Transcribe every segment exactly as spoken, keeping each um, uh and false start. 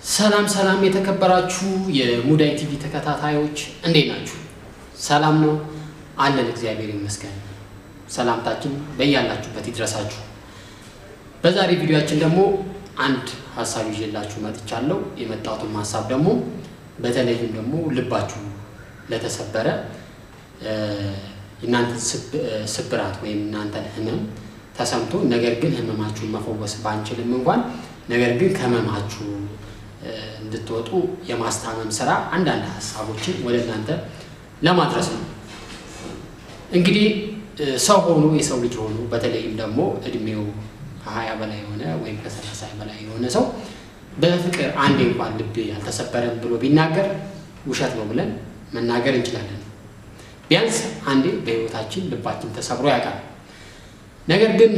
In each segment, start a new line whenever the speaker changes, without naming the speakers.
ሰላም ሰላም የተከበራችሁ የሙዳይ ቲቪ ተከታታዮች እንዴት ናችሁ? ሰላም ነው አለን እግዚአብሔር ይመስገን። ሰላምታችን በእያላችሁበት ይድረሳችሁ። በዛሬ ቪዲዮአችን ደግሞ አንድ ሐሳብ ይዤላችሁ መጥቻለሁ። የመጣሁትም ሐሳብ ደግሞ በተለይም ደግሞ ልባችሁ ለተሰበረ እናንተ ስብራት ወይም እናንተ ህመም ተሰምቶ ነገር ግን ህመማችሁን መፈወስ ባንችልም እንኳን ነገር ግን ከህመማችሁ እንድትወጡ የማስታመም ስራ አንዳንድ ሐሳቦችን ወደ እናንተ ለማድረስ ነው። እንግዲህ ሰው ሆኖ የሰው ልጅ ሆኖ በተለይም ደግሞ እድሜው ከሀያ በላይ ሆነ ወይም ከሰላሳ በላይ የሆነ ሰው በፍቅር አንዴ እንኳን ልብ ያልተሰበረም ብሎ ቢናገር ውሸት ነው ብለን መናገር እንችላለን። ቢያንስ አንዴ በህይወታችን ልባችን ተሰብሮ ያውቃል። ነገር ግን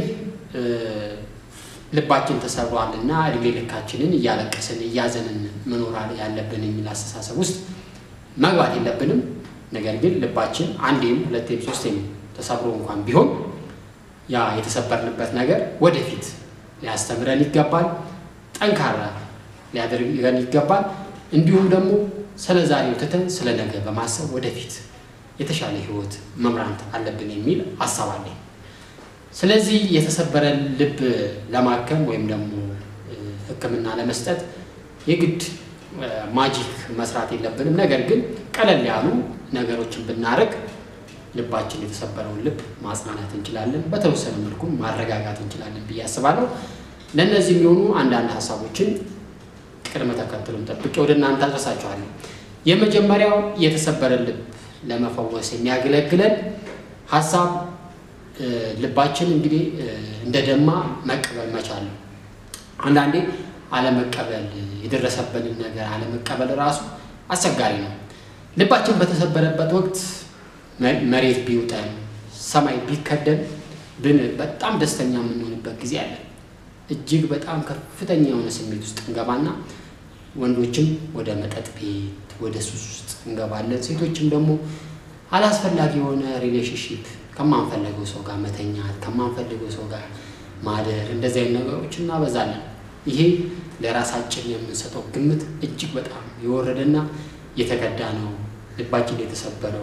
ልባችን ተሰብሯልና እድሜ ልካችንን እያለቀስን እያዘንን መኖር ያለብን የሚል አስተሳሰብ ውስጥ መግባት የለብንም። ነገር ግን ልባችን አንዴም ሁለቴም ሶስቴም ተሰብሮ እንኳን ቢሆን ያ የተሰበርንበት ነገር ወደፊት ሊያስተምረን ይገባል፣ ጠንካራ ሊያደርገን ይገባል። እንዲሁም ደግሞ ስለዛሬው ትተን ስለነገ በማሰብ ወደፊት የተሻለ ህይወት መምራት አለብን የሚል ሐሳብ አለኝ። ስለዚህ የተሰበረ ልብ ለማከም ወይም ደግሞ ህክምና ለመስጠት የግድ ማጂክ መስራት የለብንም። ነገር ግን ቀለል ያሉ ነገሮችን ብናረግ ልባችን የተሰበረውን ልብ ማጽናናት እንችላለን፣ በተወሰነ መልኩ ማረጋጋት እንችላለን ብዬ አስባለሁ። ለነዚህ የሚሆኑ አንዳንድ ሐሳቦችን ቅድመ ተከተሉን ጠብቄ ወደ እናንተ አድርሳችኋለሁ። የመጀመሪያው የተሰበረ ልብ ለመፈወስ የሚያገለግለን ሐሳብ ልባችን እንግዲህ እንደደማ መቀበል መቻል ነው። አንዳንዴ አለመቀበል የደረሰበንን ነገር አለመቀበል ራሱ አስቸጋሪ ነው። ልባችን በተሰበረበት ወቅት መሬት ቢውጠን ሰማይ ቢከደን ብን በጣም ደስተኛ የምንሆንበት ጊዜ አለ። እጅግ በጣም ከፍተኛ የሆነ ስሜት ውስጥ እንገባና ወንዶችም ወደ መጠጥ ቤት ወደ ሱስ ውስጥ እንገባለን። ሴቶችም ደግሞ አላስፈላጊ የሆነ ሪሌሽንሺፕ ከማንፈልገው ሰው ጋር መተኛት ከማንፈልገው ሰው ጋር ማደር እንደዚህ አይነት ነገሮችን እናበዛለን። ይሄ ለራሳችን የምንሰጠው ግምት እጅግ በጣም የወረደና የተከዳ ነው። ልባችን የተሰበረው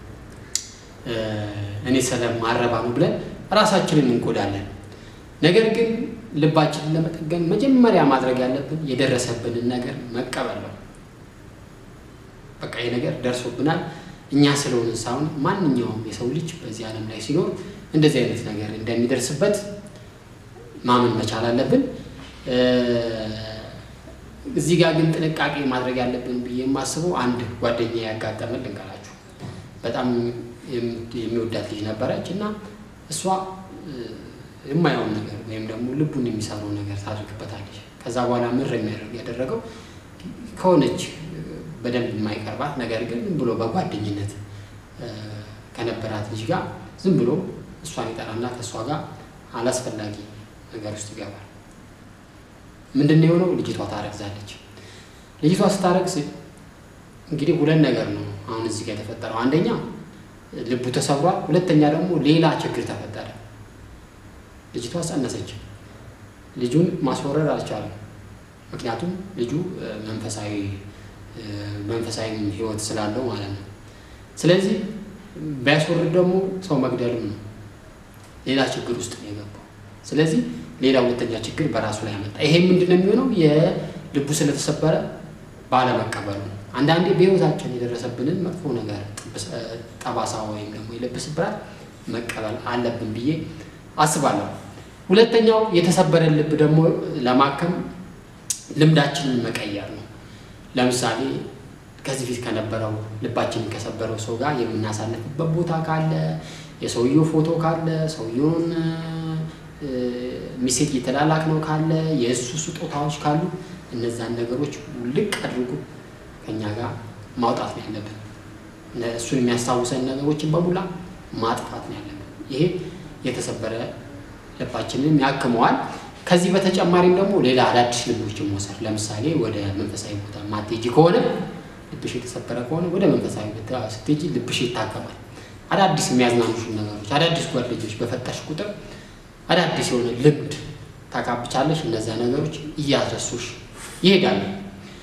እኔ ሰላም ማረባ ነው ብለን ራሳችንን እንጎዳለን። ነገር ግን ልባችንን ለመጠገን መጀመሪያ ማድረግ ያለብን የደረሰብንን ነገር መቀበል ነው። በቃ ይሄ ነገር ደርሶብናል እኛ ስለሆነ ሳይሆን ማንኛውም የሰው ልጅ በዚህ ዓለም ላይ ሲኖር እንደዚህ አይነት ነገር እንደሚደርስበት ማመን መቻል አለብን። እዚህ ጋር ግን ጥንቃቄ ማድረግ ያለብን ብዬ የማስበው አንድ ጓደኛዬ ያጋጠመን ልንገራችሁ። በጣም የሚወዳት ልጅ ነበረች እና እሷ የማይሆን ነገር ወይም ደግሞ ልቡን የሚሰራው ነገር ታድርግበታለች። ከዛ በኋላ ምር የሚያደርግ ያደረገው ከሆነች በደንብ የማይቀርባት ነገር ግን ዝም ብሎ በጓደኝነት ከነበራት ልጅ ጋር ዝም ብሎ እሷን ይጠራና ከሷ ጋር አላስፈላጊ ነገር ውስጥ ይገባል። ምንድነው የሆነው? ልጅቷ ታረግዛለች። ልጅቷ ስታረግዝ እንግዲህ ሁለት ነገር ነው አሁን እዚህ ጋር የተፈጠረው። አንደኛ ልቡ ተሰብሯል፣ ሁለተኛ ደግሞ ሌላ ችግር ተፈጠረ። ልጅቷ ጸነሰች። ልጁን ማስወረድ አልቻለም። ምክንያቱም ልጁ መንፈሳዊ መንፈሳዊ ህይወት ስላለው ማለት ነው። ስለዚህ ቢያስወርድ ደግሞ ሰው መግደልም ነው። ሌላ ችግር ውስጥ ነው የገባው። ስለዚህ ሌላ ሁለተኛ ችግር በራሱ ላይ አመጣ። ይሄ ምንድነው የሚሆነው? የልቡ ስለተሰበረ ባለመቀበሉ። አንዳንዴ በህይወታችን የደረሰብንን መጥፎ ነገር ጠባሳ ወይም ደግሞ የልብ ስብራት መቀበል አለብን ብዬ አስባለሁ። ሁለተኛው የተሰበረ ልብ ደግሞ ለማከም ልምዳችንን መቀየር ነው። ለምሳሌ ከዚህ ፊት ከነበረው ልባችንን ከሰበረው ሰው ጋር የምናሳልፍበት ቦታ ካለ፣ የሰውየው ፎቶ ካለ፣ ሰውየውን ሚሴጅ የተላላክ ነው ካለ፣ የእሱ ስጦታዎች ካሉ እነዛን ነገሮች ልቅ አድርጎ ከኛ ጋር ማውጣት ነው ያለብን። እሱን የሚያስታውሰን ነገሮችን በሙላ ማጥፋት ነው ያለብን። ይሄ የተሰበረ ልባችንን ያክመዋል። ከዚህ በተጨማሪም ደግሞ ሌላ አዳዲስ ልቦችን መውሰድ። ለምሳሌ ወደ መንፈሳዊ ቦታ ማትሄጂ ከሆነ ልብሽ የተሰበረ ከሆነ ወደ መንፈሳዊ ቦታ ስትሄጂ ልብሽ ይታከማል። አዳዲስ የሚያዝናኑሽ ነገሮች አዳዲስ ጓደኞች በፈጠርሽ ቁጥር አዳዲስ የሆነ ልምድ ታካብቻለሽ። እነዛ ነገሮች እያስረሱሽ ይሄዳሉ።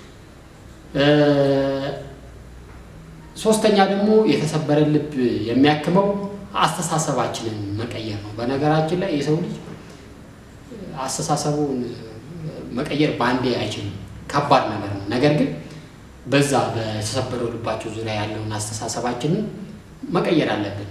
ሶስተኛ ደግሞ የተሰበረ ልብ የሚያክመው አስተሳሰባችንን መቀየር ነው። በነገራችን ላይ የሰው ልጅ አስተሳሰቡን መቀየር ባንዴ አይችልም፣ ከባድ ነገር ነው። ነገር ግን በዛ በተሰበረው ልባቸው ዙሪያ ያለውን አስተሳሰባችንን መቀየር አለብን።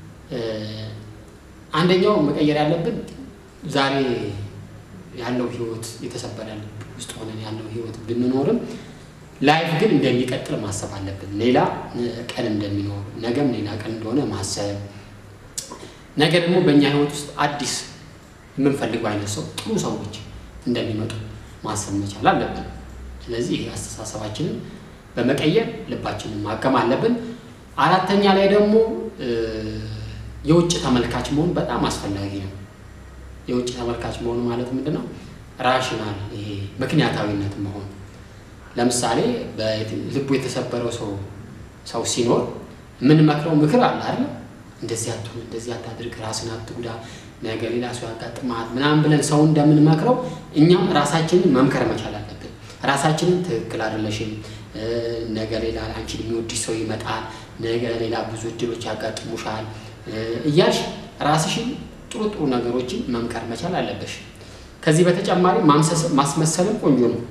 አንደኛው መቀየር ያለብን ዛሬ ያለው ህይወት የተሰበረ ልብ ውስጥ ሆነን ያለው ህይወት ብንኖርም ላይፍ ግን እንደሚቀጥል ማሰብ አለብን። ሌላ ቀን እንደሚኖር ነገም ሌላ ቀን እንደሆነ ማሰብ፣ ነገ ደግሞ በእኛ ህይወት ውስጥ አዲስ የምንፈልገው አይነት ሰው ጥሩ ሰዎች እንደሚመጡ ማሰብ መቻል አለብን። ስለዚህ ይሄ አስተሳሰባችንን በመቀየር ልባችንን ማከም አለብን። አራተኛ ላይ ደግሞ የውጭ ተመልካች መሆን በጣም አስፈላጊ ነው። የውጭ ተመልካች መሆን ማለት ምንድነው? ራሽናል፣ ይሄ ምክንያታዊነት መሆን። ለምሳሌ በልቡ የተሰበረው ሰው ሰው ሲኖር ምን መክረው ምክር አለ አይደል? እንደዚህ አትሁን፣ እንደዚህ አታድርግ፣ ራስን አትጉዳ፣ ነገ ሌላ ሰው ያጋጥማል ምናምን ብለን ሰው እንደምንመክረው እኛም ራሳችንን መምከር መቻል አለብን። ራሳችንን ትክክል አይደለሽም፣ ነገ ሌላ አንቺን የሚወድሽ ሰው ይመጣል፣ ነገ ሌላ ብዙ እድሎች ያጋጥሙሻል እያልሽ ራስሽን ጥሩ ጥሩ ነገሮችን መምከር መቻል አለብሽ። ከዚህ በተጨማሪ ማስመሰልም ቆንጆ ነው።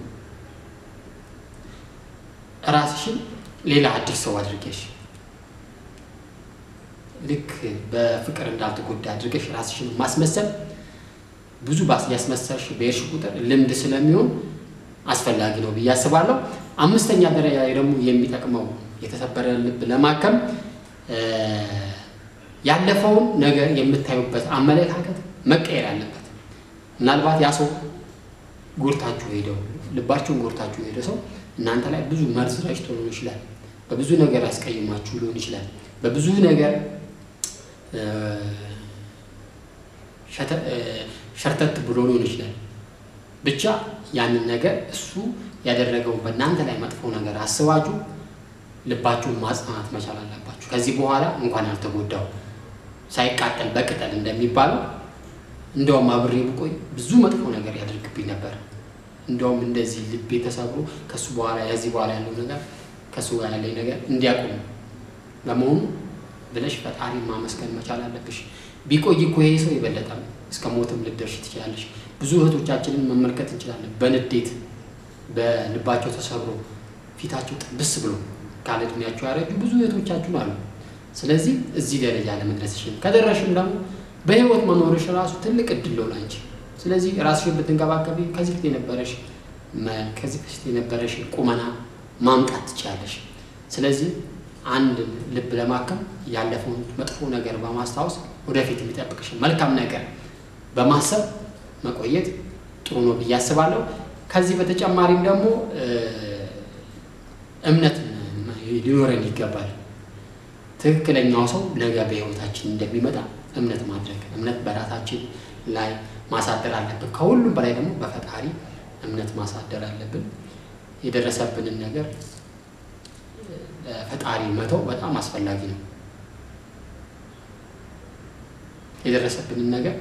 ራስሽን ሌላ አዲስ ሰው አድርገሽ ልክ በፍቅር እንዳልተጎዳ አድርገሽ ራስሽን ማስመሰል ብዙ ባስ ያስመሰልሽ በእርሽ ቁጥር ልምድ ስለሚሆን አስፈላጊ ነው ብዬ አስባለሁ። አምስተኛ ደረጃ ደግሞ የሚጠቅመው የተሰበረ ልብ ለማከም ያለፈውን ነገር የምታዩበት አመለካከት መቀየር አለበት። ምናልባት ያ ሰው ጎርታችሁ ሄደው ልባችሁን ጎርታችሁ ሄደው ሰው እናንተ ላይ ብዙ መርዝ ረጭቶ ሊሆን ይችላል፣ በብዙ ነገር ያስቀይማችሁ ሊሆን ይችላል፣ በብዙ ነገር ሸርተት ብሎ ሊሆን ይችላል። ብቻ ያንን ነገር እሱ ያደረገው በእናንተ ላይ መጥፎ ነገር አስባችሁ ልባችሁን ማጽናት መቻል አለባችሁ። ከዚህ በኋላ እንኳን አልተጎዳው ሳይቃጠል በቅጠል እንደሚባለው እንደውም አብሬ ብቆይ ብዙ መጥፎ ነገር ያደርግብኝ ነበር፣ እንደውም እንደዚህ ልቤ ተሰብሮ ከሱ በኋላ ያዚህ በኋላ ያለው ነገር ከሱ ጋር ያለኝ ነገር እንዲያቆም ለመሆኑ ብለሽ ፈጣሪ ማመስገን መቻል አለብሽ። ቢቆይ እኮ ይሄ ሰው ይበለጣል እስከ ሞትም ልደርሽ ትችላለሽ። ብዙ እህቶቻችንን መመልከት እንችላለን፣ በንዴት በልባቸው ተሰብሮ ፊታቸው ጥብስ ብሎ ካለ እድሜያቸው ያረጁ ብዙ እህቶቻችን አሉ። ስለዚህ እዚህ ደረጃ ለመድረስሽን ከደረሽም ደግሞ በህይወት መኖርሽ ራሱ ትልቅ እድል ነው ላንቺ። ስለዚህ ራስሽን ብትንከባከቢ ከዚህ ፊት የነበረሽ ከዚህ ፊት የነበረሽ ቁመና ማምጣት ትችላለሽ። ስለዚህ አንድ ልብ ለማከም ያለፈውን መጥፎ ነገር በማስታወስ ወደፊት የሚጠብቅሽ መልካም ነገር በማሰብ መቆየት ጥሩ ነው ብዬ አስባለሁ። ከዚህ በተጨማሪም ደግሞ እምነት ሊኖረን ይገባል። ትክክለኛው ሰው ነገ በህይወታችን እንደሚመጣ እምነት ማድረግ፣ እምነት በራሳችን ላይ ማሳደር አለብን። ከሁሉም በላይ ደግሞ በፈጣሪ እምነት ማሳደር አለብን። የደረሰብንን ነገር ፈጣሪ መተው በጣም አስፈላጊ ነው። የደረሰብንን ነገር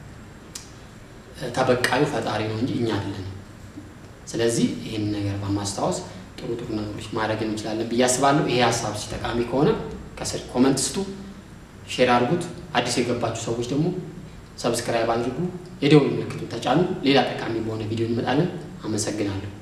ተበቃዩ ፈጣሪ ነው እንጂ እኛ አይደለንም። ስለዚህ ይሄን ነገር በማስታወስ ጥሩ ጥሩ ነገሮች ማድረግ እንችላለን ብዬ አስባለሁ። ይሄ ሐሳብ ሲጠቃሚ ከሆነ ከስር ኮሜንት ስጡ፣ ሼር አድርጉት። አዲስ የገባችሁ ሰዎች ደግሞ ሰብስክራይብ አድርጉ፣ የደወል ምልክቱን ተጫኑ። ሌላ ጠቃሚ በሆነ ቪዲዮ እንመጣለን። አመሰግናለሁ።